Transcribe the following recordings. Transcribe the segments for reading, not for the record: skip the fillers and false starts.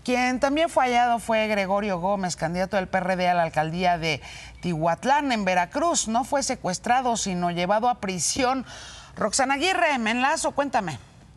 Quien también fue hallado fue Gregorio Gómez, candidato del PRD a la alcaldía de Tihuatlán, en Veracruz. No fue secuestrado, sino llevado a prisión. Roxana Aguirre, me enlazo, cuéntame.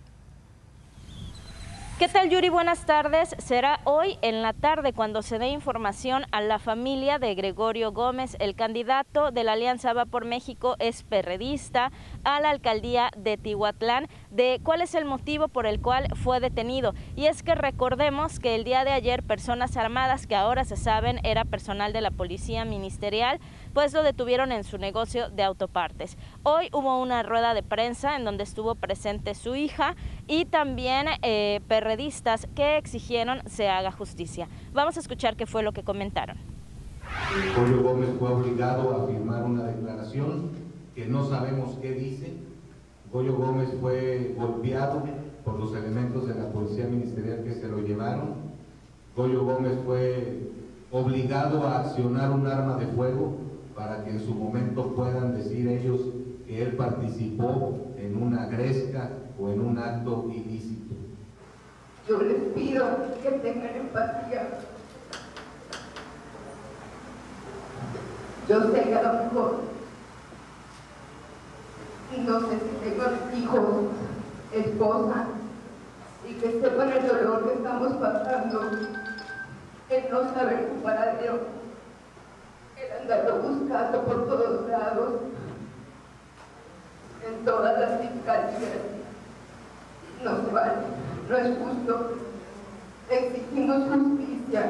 ¿Qué tal, Yuri? Buenas tardes. Será hoy en la tarde cuando se dé información a la familia de Gregorio Gómez. El candidato de la Alianza Va por México es perredista a la alcaldía de Tihuatlán, de cuál es el motivo por el cual fue detenido. Y es que recordemos que el día de ayer personas armadas, que ahora se saben era personal de la policía ministerial, pues lo detuvieron en su negocio de autopartes. Hoy hubo una rueda de prensa en donde estuvo presente su hija y también perredistas que exigieron se haga justicia. Vamos a escuchar qué fue lo que comentaron. Gregorio Gómez fue obligado a firmar una declaración que no sabemos qué dice. Gregorio Gómez fue golpeado por los elementos de la policía ministerial que se lo llevaron. Gregorio Gómez fue obligado a accionar un arma de fuego para que en su momento puedan decir ellos que él participó en una gresca o en un acto ilícito. Yo les pido que tengan empatía. Yo sé que a lo mejor no sé si tengo hijos, esposa, y que sepan el dolor que estamos pasando, el no saber su paradero, el andarlo buscando por todos lados, en todas las fiscalías. No se vale, no es justo, exigimos justicia.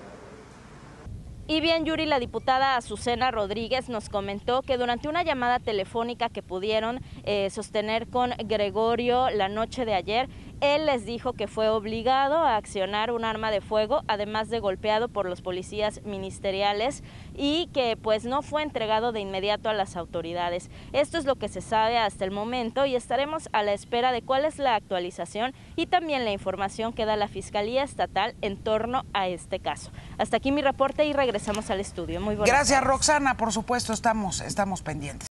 Y bien, Yuri, la diputada Azucena Rodríguez nos comentó que durante una llamada telefónica que pudieron sostener con Gregorio la noche de ayer, él les dijo que fue obligado a accionar un arma de fuego, además de golpeado por los policías ministeriales, y que pues no fue entregado de inmediato a las autoridades. Esto es lo que se sabe hasta el momento y estaremos a la espera de cuál es la actualización y también la información que da la Fiscalía Estatal en torno a este caso. Hasta aquí mi reporte y regresamos al estudio. Muy buenas Gracias, tardes. Roxana. Por supuesto, estamos pendientes.